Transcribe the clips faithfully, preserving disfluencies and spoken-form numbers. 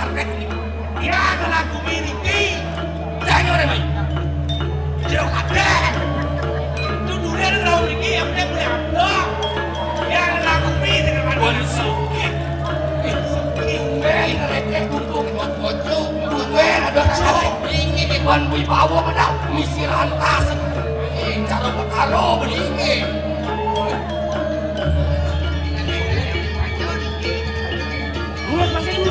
sampai ini. Dia adalah kumiliki. Jangan orang baik. Jauh ada. Itu dunia adalah kumiliki yang dia boleh ambil. Dia adalah kumiliki dengan mana sakit. Ini mereka untuk kocok. Gue ada cowok ini di Tuan Wibawa menang misi rantas. Ini cara berkaro beringin. Buat pakai ini.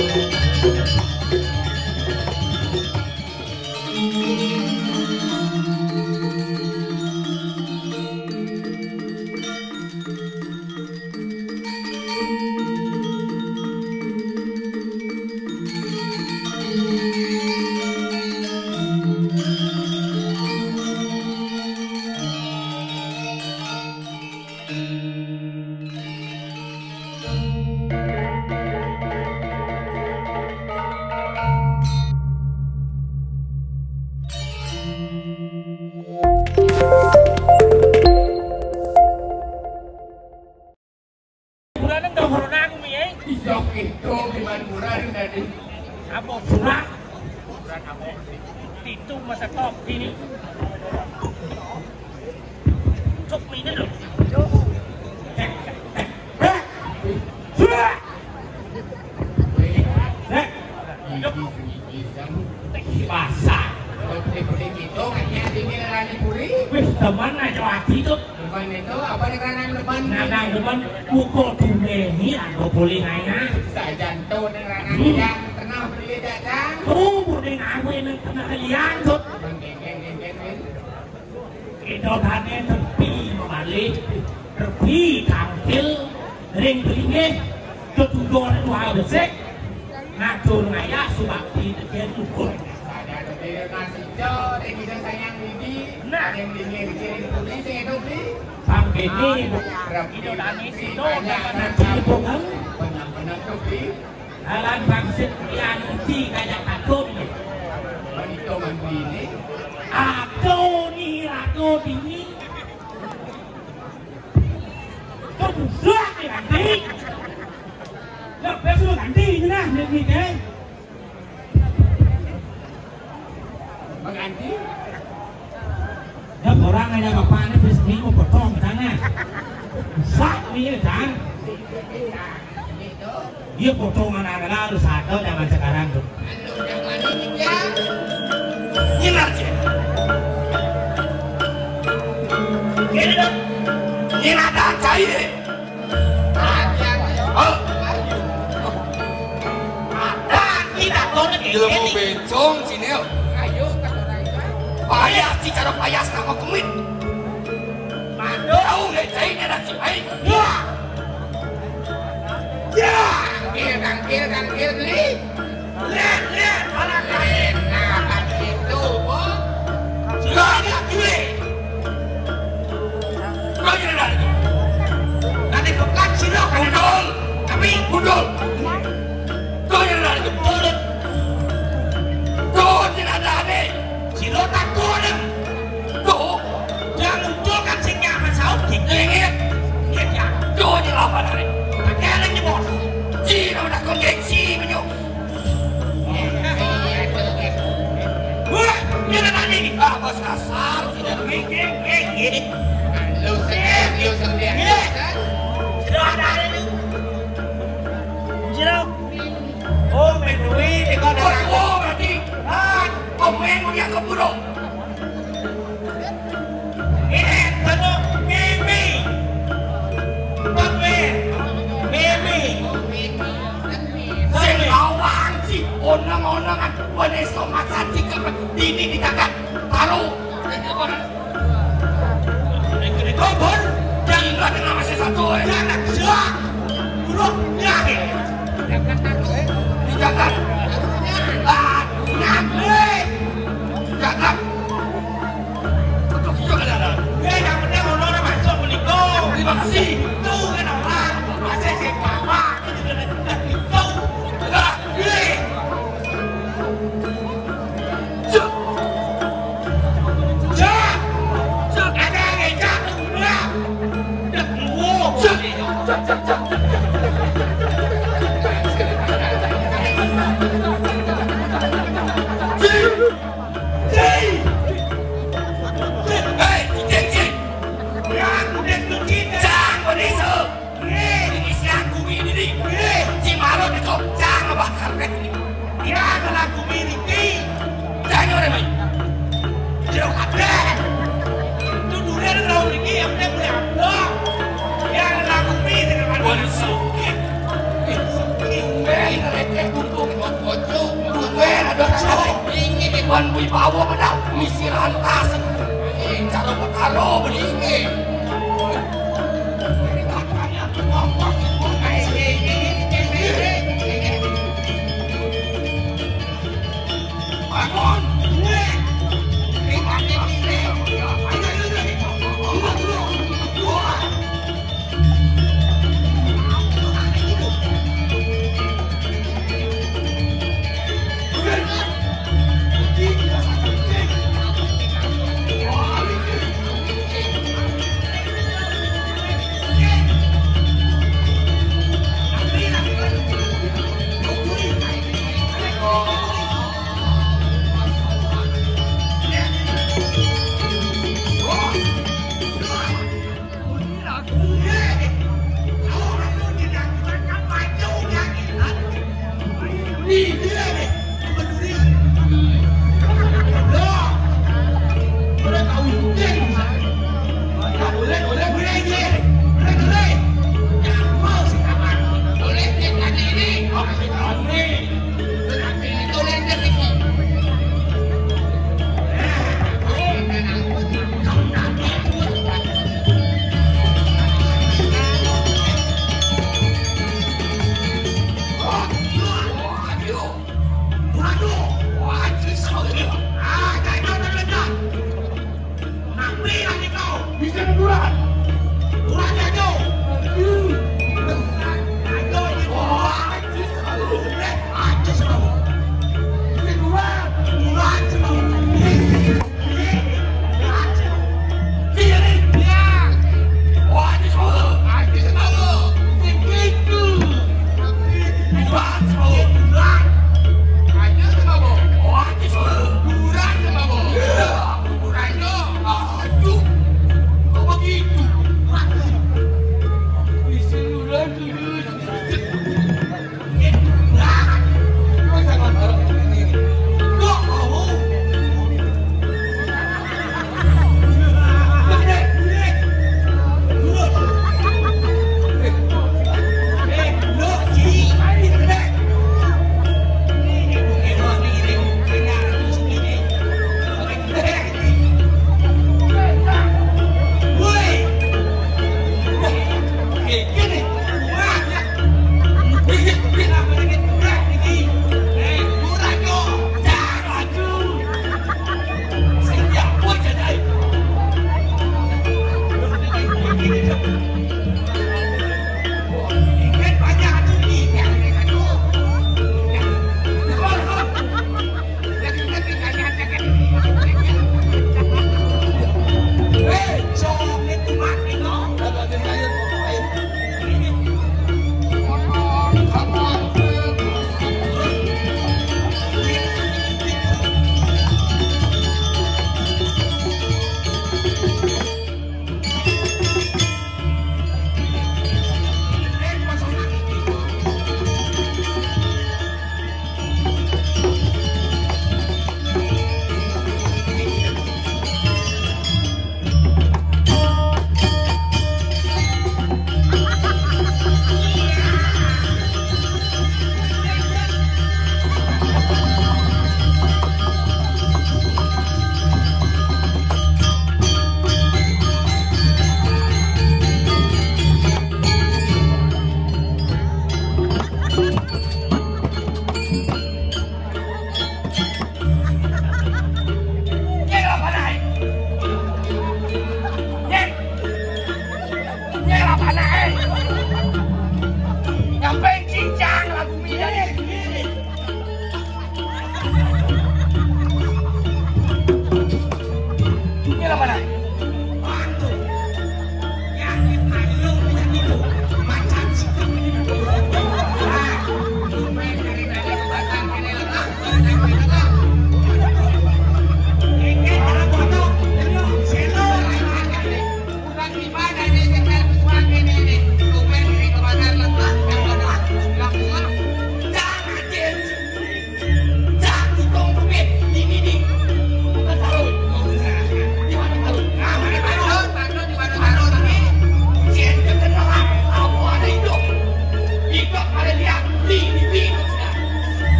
Dia potongan anak harus ada zaman sekarang tuh. Nyinar sih. Ini dong. Nyinar dan cair. Oh. Ada kita korek ini. Belum mau bencong sini. Ayo kita korek. Payah sih cara payah sama kumit. Mando. Tahu nggak cairnya dan si baik. Ya. Ya. Kangkir, kangkir, kangkir, li. Lihat, lihat, orang lain. Nah, kan itu, oh. Sudah lihat, li. Kau jadi lagi. Nanti bukan silo, kudul. Tapi, kudul. Kau jadi lagi, kudul. Kau tidak ada ane. Silo tak kudul. Kau, jangan munculkan si nyaman saut. Ingat, ingat ya. Kau jadi apa dari? Pakai lagi, bos. Cina udah koneksi menyo. Wah, jangan nanya ini. Ah, bos kasar. Tidak geng geng geng. Lu sendiri, lu sendiri. Sudah ada ini. Sudah. Oh, menui di kau dah. Oh, berarti. Ah, kau menu yang kau buruk. Ini penuh mimi. Pakai mimi. Awang sih, onang-onangan, wane somat saji kemen, ini dikagak taruh. Ini kobor, jangan nggak ada nama saya satu, jangan siap, buruk, nyari. Dijaga, ah, nyampe, jaga. Untuk juga ada. Ya, yang penting orang masuk menikah. Terima kasih. Tuh kan orang, masih si mama, itu juga ada itu. Cak cak cak Di, si Malo di kau jangan bakar ini. Dia akan aku miliki. Jangan orang lain. Jauh ada. Tu dunia ada orang lagi yang dia boleh apa? Yang aku miliki dengan orang sakit. Ingin mereka untuk kocok, untuk ada cowok ingin ikan wibawa pada misi rantas. Cara berkalo beringin.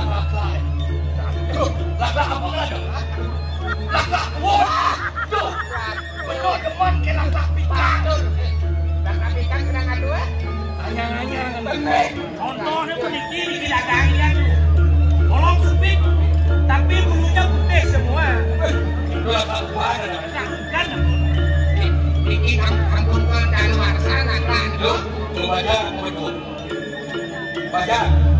Lak-lak. Tuh, lak-lak apa lagi? Lak-lak. Wah, tuh. Betul teman ke lak-lak pikang. Lak-lak pikang kena ngadu eh? Anyang-anyang bener. Contohnya peniki di ladangnya tuh. Tolong supik, tapi bulunya putih semua. Itu lak-lak buah. Kan? Ini ampun ke luar sana kan? Tuh, tuh baca, mau baca.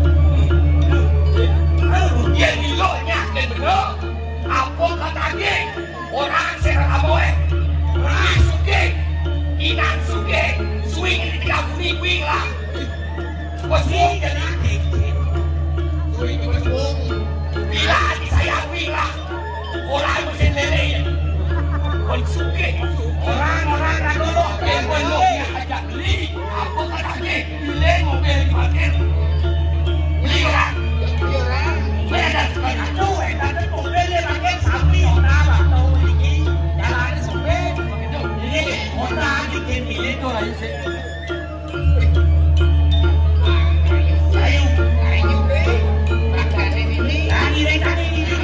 Dia nilainya dan bener. Apa kata dia? Orang serang aboe. Orang suke, inan suke, swing di tiga bunyi wing lah. Bos wing jadi swing di bos wing. Bila di saya wing lah. Orang mesin lele. Kon suke, orang-orang radolo yang boloknya ajak beli. Apa kata dia? Beli mobil di parkir. Beli orang. Mereka sekarang tu, mereka tu mobilnya pakai sapi orang atau ini jalan sampai ini orang bikin ini tu aja sih. Ayo, ayo deh, makan ini, tadi deh tadi ini.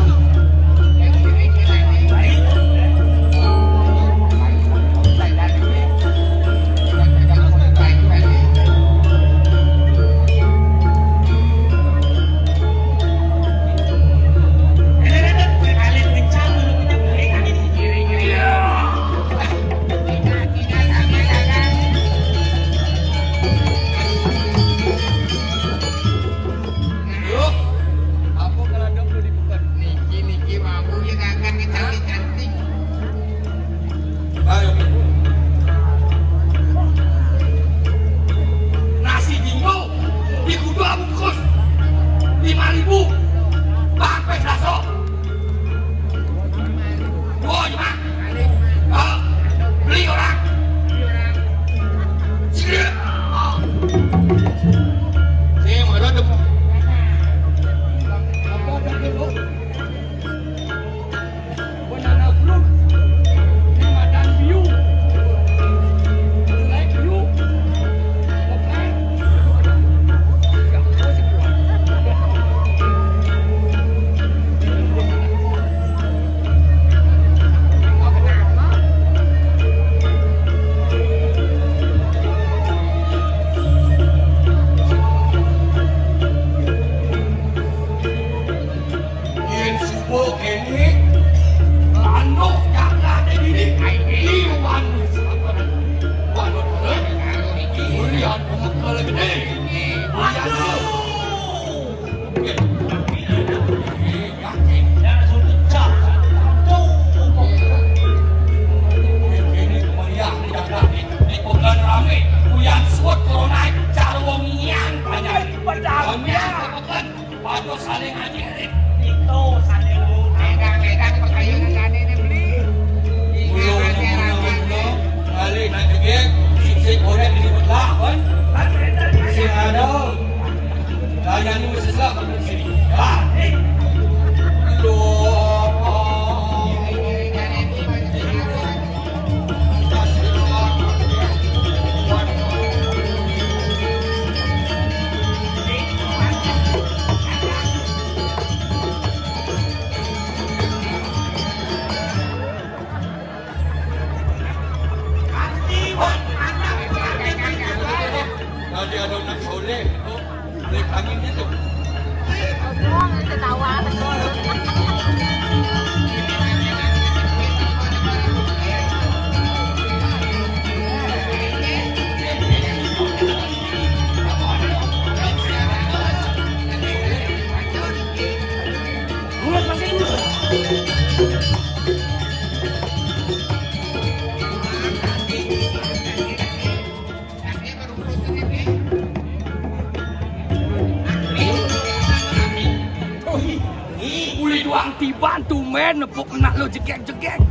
Dibantu men, nepuk kena lo jegek-jegek.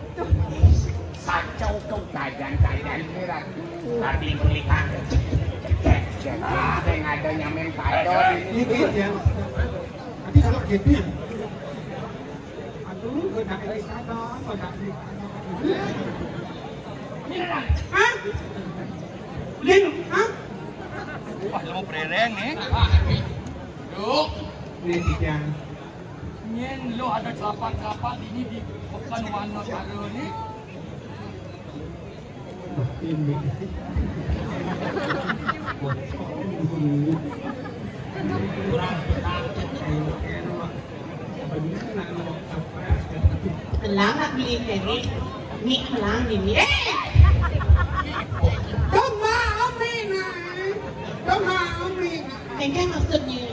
Kacau kau kajian-kajian berat. Tapi melihat jegek-jegek. Ada ada nyamen kado ini. Itu ya. Nanti kalau gitu. Aduh, kena dari sana, kena di. Ini dah. Hah? Lin, hah? Wah, mau perereng nih. Yuk. Ini tiga. Nyen lo ada celapan-celapan ini di bukan warna cara ni. Ini. Lang nak beli ini, ni lang ini. Eh, Toma, Amina. Toma, Amina. apa maksudnya?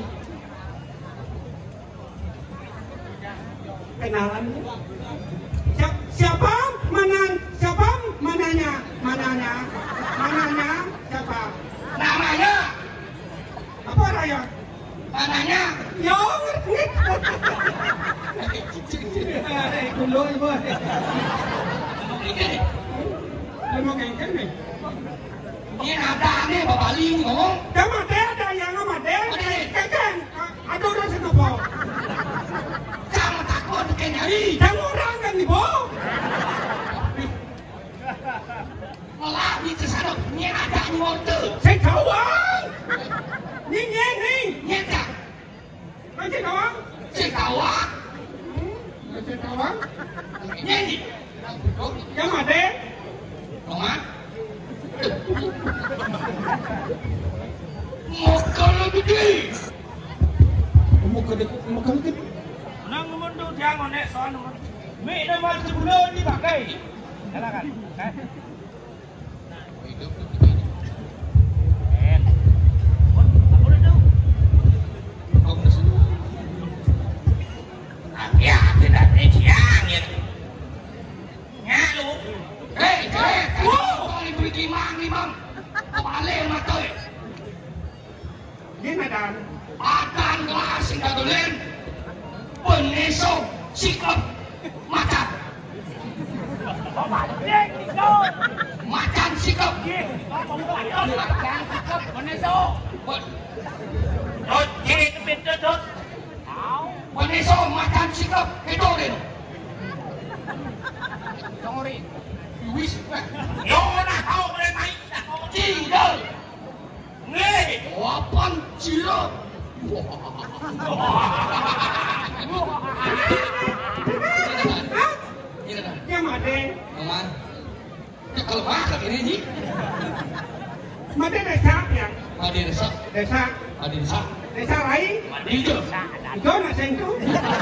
Kenalan. Siapa? Mana? Siapa? Mananya? Mananya? Mananya? Siapa? Namanya, Apa raya? mananya. Ya, ngerti. Eh, kuloy boy. Lemong engkel nih. Ini ada nih Bapak Ling ngomong. Kamu ada ada yang kamu ada? Kakek, ada orang situ po. Kamu takut kayak nyari. Kamu orang kan nih po? Malah di kesana ini ada nih motor. Saya kawan. Ni ni ni. Nyata, Saya kawan. saya kawan. Saya kawan. Nyanyi. Kamu ada? Roma. Mokal gede. Kamu kau kamu kau tu. Nang mundur dia ngonek soal nomor. Mik dah mal sebulan dipakai. Silakan. Eh. En. Apa tu? Ya, tidak ada siang ya. Ngalu. Hei, hei, kau ni beri limang limang. Kepala mata. Ni ada. Akan kelas singkat tulen. Penesok sikap macan. Dek, kau. Macan sikap. Jangan sikap menesok. Oh, Ini kepintu tu. Tahu. penesok macan sikap. Itu dia. Tongori. Wis. Yo nak tahu boleh naik. Tinggal. Nih, wapan cilok. Kamu ada? Aman. Ya kalau makan ini ni, Mada desa ya? ada resap, Desa. ada resap, Desa lain. ada itu. Kau nak sentuh?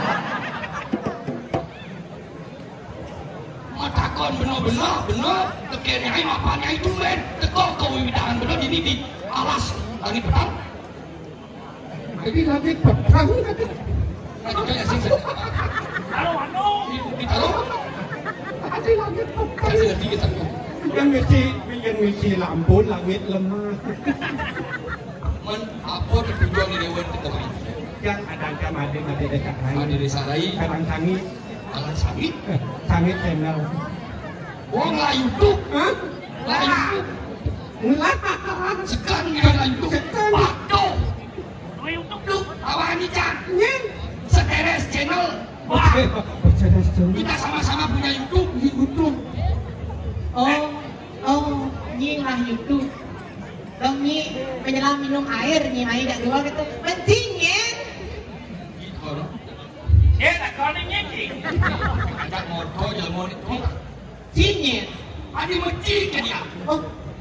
Mata kon benar-benar benar. Tekirnya ini apanya itu men. Tekor kau widangan benar ini di alas tadi petang. Jadi lagi petang. Nanti kaya sih. Tahu anu. Ditaruh. Jadi lagi petang. Kasih lagi kita. Yang mesti, yang mesti lampu langit lemah. Men apa tujuan ini dewan kita main? Yang ada kamu ada ada dekat Ada lain. desa lain, Kadang sangit, alas sawit. eh, sangit channel. Oh lah YouTube, Hah? lah YouTube. Ngelah. Sekarang ni lah YouTube. Sekarang. Patuh. Dua untuk Duk, awak ni can. Nyen. Seteres channel. Wah. Bercanda sedang. Kita sama-sama punya YouTube. YouTube. Oh, oh, ni lah YouTube. Dong ni menyelam minum air ni air dah dua kata penting ya. Gitu loh. Dia tak kau ni nyanyi. Ada motor jalan motor. Cinya. Ada mesti ke dia. Oh,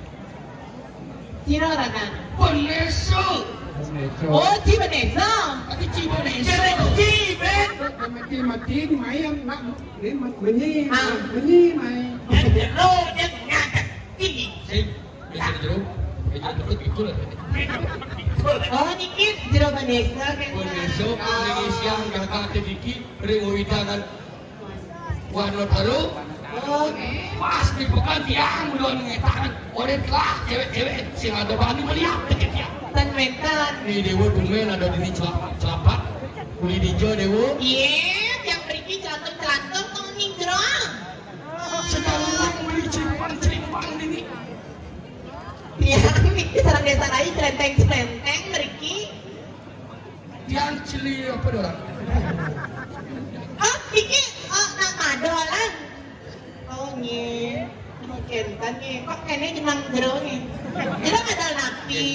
Cina orang kan? Peneso. Oh, Cina Vanessa. Ada ciba peneso. Jadi ben. Mati mati main nak ni bunyi Ah. bunyi main. Yang jero yang ngangkat tinggi. Sip. Bisa jeruk. Bisa jeruk itu lah. Oh, ni kit Cina Vanessa kan? Peneso Indonesia yang kata dikit. Ringo hidangan. Warna baru. Oh, Pasti bukan tiang belum ngetakan. Orang telah cewek-cewek sing ada bani melihat dekat dia. tan mentan. Ni dewa tumen ada di celapak celapak. Kulit hijau dewa. Iya, yang pergi celantung-celantung tuh nih gerang. Sedang beli celimpang-celimpang ini. Iya, ini sarang desa lain celenteng-celenteng pergi. Yang celi apa orang? Oh, ini oh, nak madolan. Oh, nih. Mungkin kan nih, kok kayaknya cuma gerang nih. Tidak ada napi.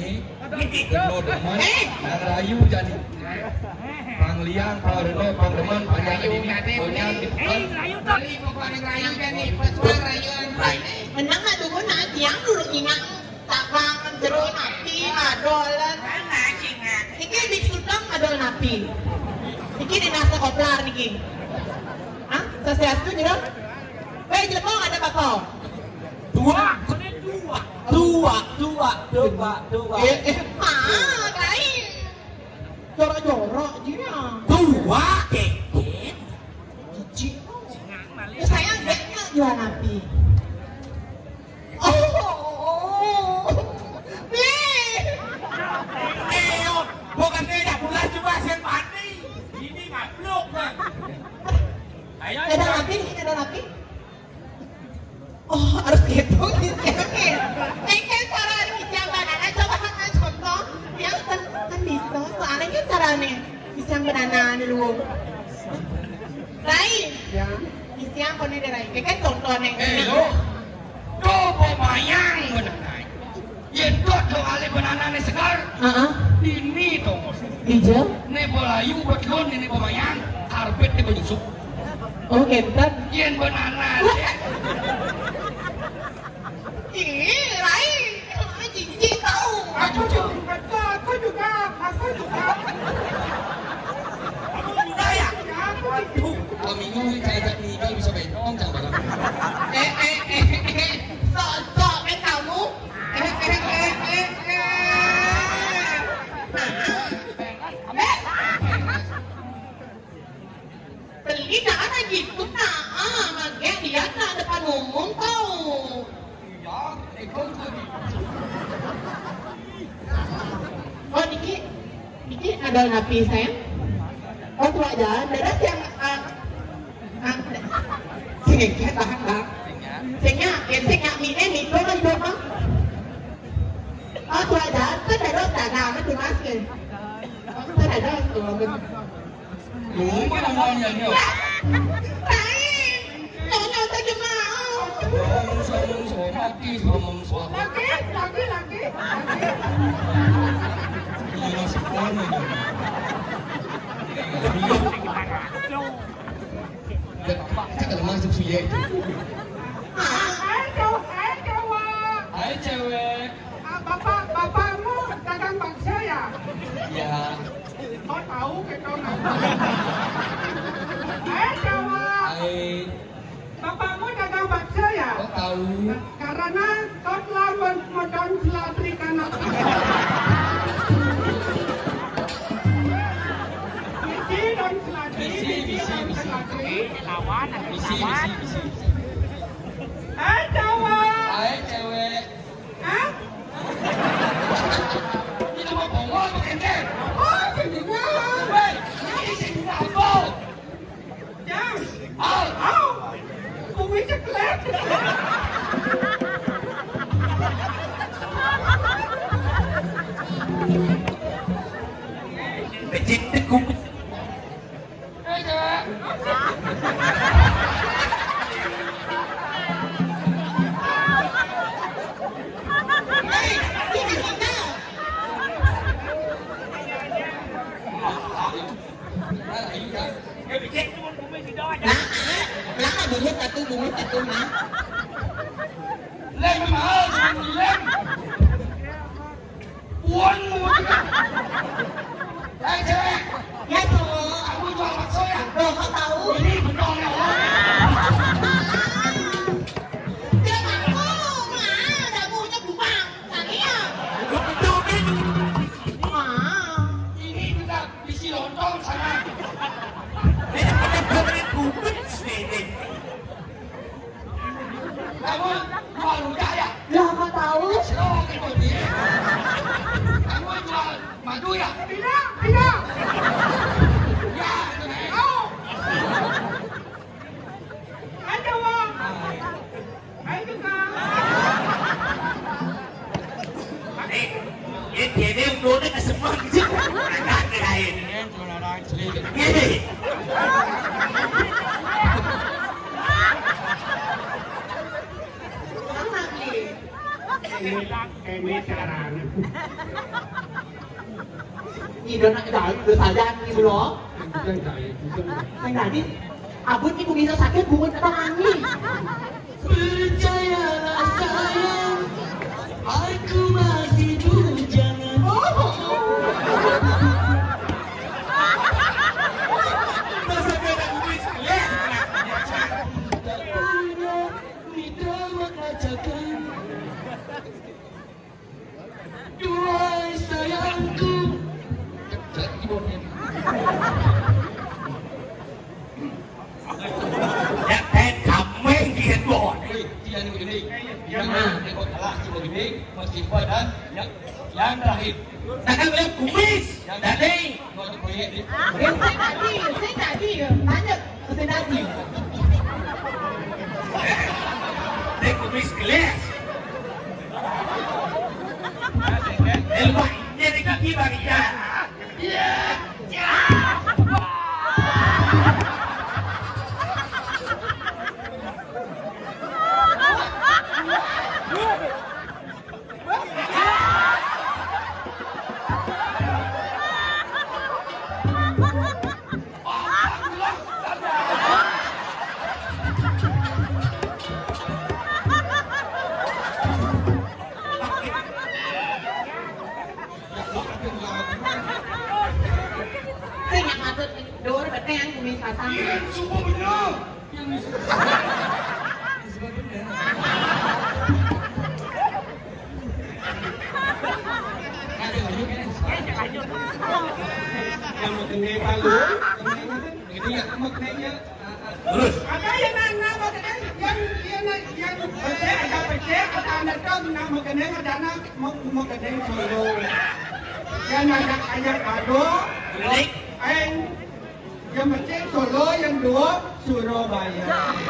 Eh, Rayu jadi. Pangliang, Parene, Pandeman, Panyayu, Punya, Rayu tadi bukan Rayu jadi pesuan rayuan ini. Menang ada pun nak tiang dulu ingat tak bangun terus napi adolan. Mana ingat? Iki di Sudang adol napi. Iki di nasa koplar niki. Hah? Sesuatu juga? Wei jelema ada apa? Dua, kena dua. Dua, dua, dua, dua. Eh, eh, ah, kai. Jorok-jorok dia. Dua, kekit. Cici. Ya saya enggaknya jual napi. Oh, nih. Eh, bukan dia dah bulan juga sen mati. Ini ngablok kan. Ayo, Ada napi, ini ada napi. Oh, harus gitu. Oke. Ini cara bisa banana. Coba kan contoh. Yang kan, kan bisa. Soalnya kan caranya bisa banana dulu. Rai. Ya. Bisa apa nih Rai? Kayak kan contohnya. Eh, lo. Tuh pemayang benar. Yen dot lo ale banana segar. Ah, Ini tuh. hijau. Ne bolayu betlon ini pemayang. Karpet di baju Oh, gentar. Yen banana. Ih, Rai. Ini cincin tahu. Aku juga, aku juga, aku juga. kamu juga ya? Aku juga. Kalau minggu kayak jadi ini bisa bentong jangan barang. Eh, eh, eh, eh. Sok-sok, eh kamu. Eh, eh, eh, eh, eh. Beli dah ada gitu nak. Ah, magek dia tak depan umum tau. Ya, ekor tuh. Oh, Niki, Niki ada napi sayang. Oh, tu aja. Dadah yang ah, ah, sengnya tahan tak. Sengnya, ya sengnya mie mie tu kan tu kan. Oh, tu aja. Tu dadah dadah kan tu masih. Oh, tu dadah tu kan. Lu mana maunya ni? Lain, nyonya saja mau. Ngomong sama mati ngomong sama. Lagi, lagi, lagi. Ini sekolah ni. Chắc là mang sụp sụi vậy. Hai kau, hai kau. Hai cewek. Ah, bapak, bapakmu dagang bangsa ya? Ya. Kau tahu ke kau nak? Hai kau. Hai. Bapakmu dagang bangsa ya? Kau tahu? Karena kau telah memodal selatri kanak. Bisi dan selatri, bisi dan selatri. Bisi, bisi, bisi. Hai cowok. Hai cewek. Hah? Ini mau bongol bukan deh. Oh, jadinya. Wei, ini sini apa? Jam. Al. Oh, bumi ceklet. Becik tekuk. Hai cewek. Eh, becik tu pun bumi tidak ada. Lah, lah ada bumbu satu, bumbu satu nah. Lên mà ơi, lên. Uốn uốn. Hai cewek. Ya cowok. Kamu jual bakso ya? Oh, kau tahu? Ini betul ya. Dia ngaku, mah, dah punya kubang. Tadi ya. Betul ni. Mah. Ini juga bisi lontong sana. Eh, ada bumi kubik sini. Kamu jual rujak ya? Lah, kau tahu? Slow gitu dia. Kamu jual madu ya? Tidak, tidak. Ya, itu nih. Oh. Hai cowok. Hai juga. Eh, eh, dia ni untuk ni semua gitu. Agak lain. Ini jual orang selidik. Gini. Sama ni. ini caranya. Ini udah dari udah saja ibu lo. Yang tadi, abut ibu bisa sakit bukan kata angin. Percayalah sayang, aku masih bujangan. Masa beda kumis ya? Mitra mengatakan, duhai sayangku. Ya teh kameng dia bot. Dia ni begini, dia nak ikut kalah cuma begini, mesti buat dan yang yang terakhir. Takkan lihat kumis. Jadi, Kau tu proyek ni. Yang saya tadi, saya tadi tanya saya tadi. teh kumis kelas. Elwah, jadi kaki bagi ya. Ya. Saya nak masuk dua betul yang kumis pasang. Iya, semua benar. Yang mengenai palu, ini yang mengenainya. Terus, Ada yang nak nak mengenai, yang yang yang pecah, ada pecah, ada anak kau nak mengenai, ada anak mengenai solo. Yang ada ayat ado, balik. yang yang pecah solo, yang dua Surabaya.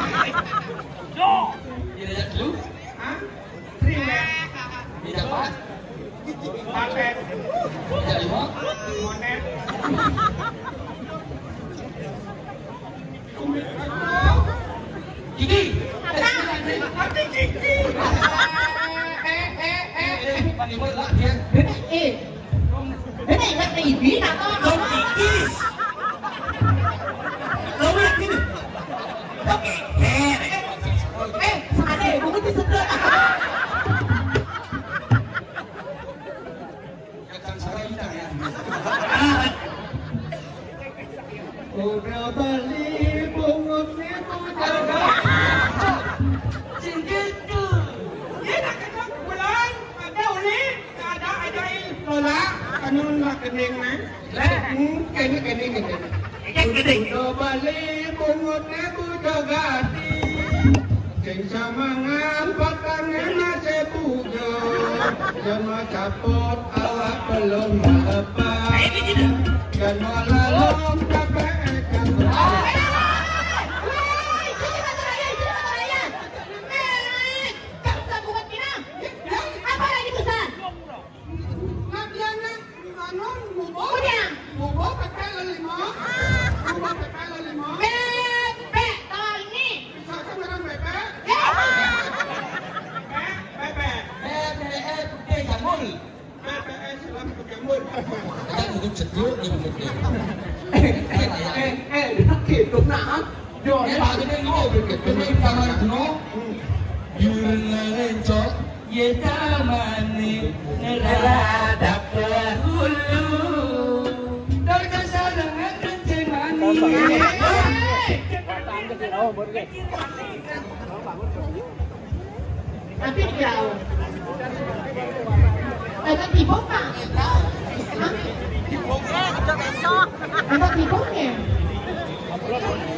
Dia dah dulu, Hah? Terima. dia dapat, Paket, dia lima. monet. Gigi. Hati gigi. Eh eh eh. Eh, pakai mulut lah dia. Eh. Ini ingat ibu nak Kau kikis. Kau lihat ini. Kau keker. Eh, sana bukan disedot. Kacang sarai kita ya. Ah, Udah beli bungut itu jaga. Cengketu. Dia nak kena bulan, ada uli, ada ada il. Lola, kanun lah kening na. Hmm, kening kening kening. yang gede. Udah beli bungut itu jaga di. Sing samangan patangan nasi pujo. Jangan capot awak belum lepas. Ini tidak. Jangan lalom capek kan. Kita mungkin sejuk ni mungkin. Eh, eh, nak gitu nak. Yo, ni bagi dia ni mungkin. Kena tangan kuno. Yurlencok ye tamani nerada hulu. Darga sarangan kencing mani. Tapi jauh. Ada tipe pak? Ada tipe ya?